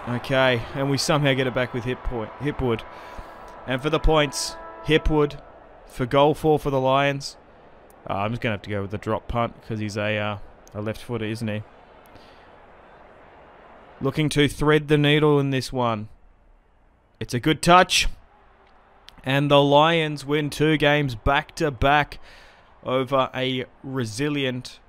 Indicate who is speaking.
Speaker 1: Okay, and we somehow get it back with Hipwood. And for the points, Hipwood for goal 4 for the Lions. I'm just going to have to go with the drop punt because he's a left footer, isn't he? Looking to thread the needle in this one. It's a good touch. And the Lions win 2 games back to back over a resilient